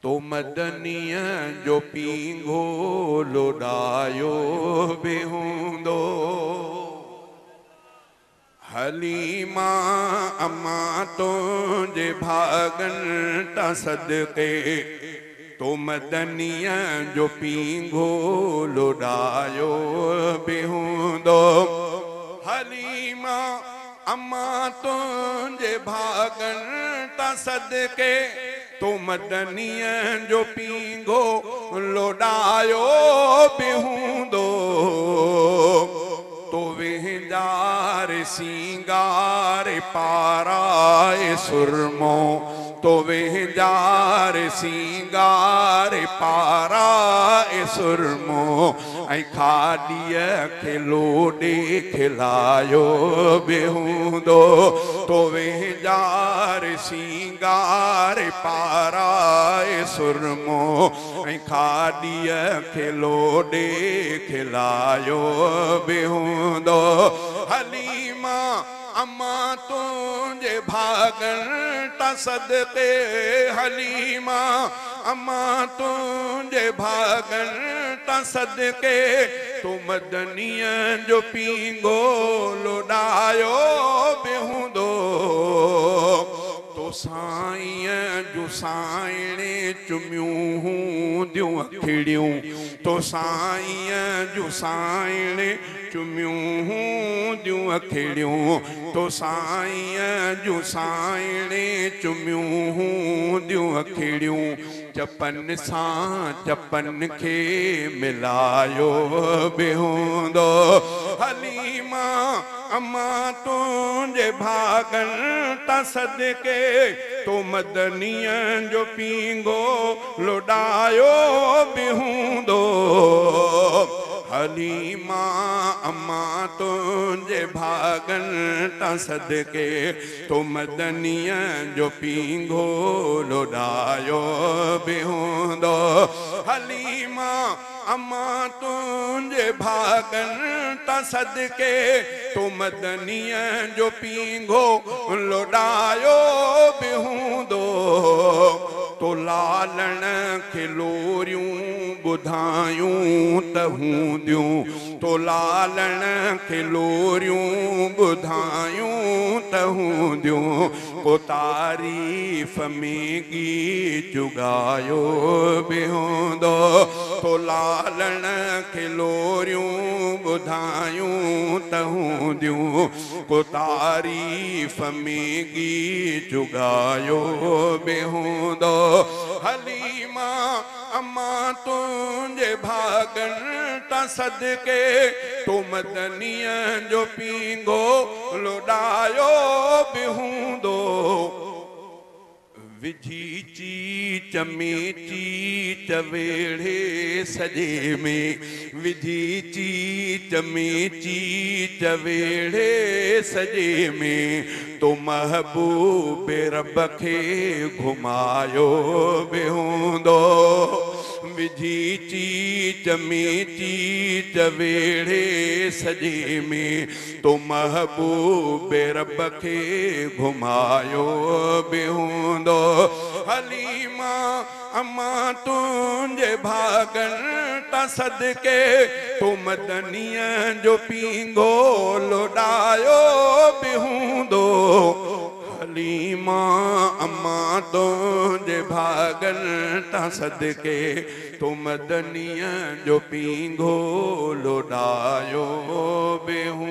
तो मदनीअ जो पींघो लोडायो बेहूंदो। हलीमा अम्मा तुझे भागन ता सदके तो मदनीअ जो पींघो लोडायो बेहूंदो। हलीमा अम्मा तुझे भागन ता सदके तो मदनीअ जो पींघो लोडायो बेहूंदो। तो वेंदार सिंगार पाराए सुरमो तो वेंदार सिंगार पाराए सुरमो ऐं खाड़ीअ खे लोॾे खिलायो बेहूंदो। तो वेंदार सिंगार पाराए सुरमो ऐं खाड़ीअ खे लोॾे खिलायो बेहूंदो। हलीमा अम्मा तुझे भागन ता सदके हलीमा अम्मा तुझे भागन ता सदके तो मदनीअ जो पींघो लोडायो बेहूंदो। तो साईं जो साइणे चुमियूं हूंदियूं अखिड़ियूं तो साईं जो साइणे चुमियूं हूंदियूं अखिड़ियूं तो साईं जो साइणे चुमियूं हूंदियूं अखिड़ियूं चपन सां चपन खे मिलायो बेहूंदो। हलीमा अम्मा तुझे भागन ता सदके तो मदनीअ जो पींघो लोडायो बेहूंदो। हलीमा अम्मा तुझे भागन ता सदके तो मदनीअ जो पींघो लोडायो बेहूंदो। हलीमा अम्मा तुझे भागन ता सदके तो मदनीअ जो पींघो लोडायो बेहूंदो। तो लालण खे लोरियूं ॿुधायूं त हूंदियूं तो लालण खे लोरियूं ॿुधायूं त हूंदियूं को तारीफ़ में गीत ॻायो बेहूंदो। तो लालण खे लोरियूं ॿुधायूं त हूंदियूं को तारीफ़ में गीत ॻायो बेहूंदो। हलीमा अम्मा तुझे भागन ता सदके तो मदनीअ जो पींघो लोडायो बेहूंदो। विझी चीच में चीच वेड़े सजे में विझी चीच में चीच वेड़े सजे में तो महबूब रब खे घुमायो बेहूंदो। विझी चीच में चीच वेड़े सजे में तो महबूब रब खे घुमायो बेहूंदो। हलीमा अम्मा तुझे भागन ता सदके तो मदनीअ जो पींघो लोडायो बेहूंदो। हलीमा अम्मा तुझे भागन ता सदके तो मदनीअ जो पींघो लोडायो बेहूंदो।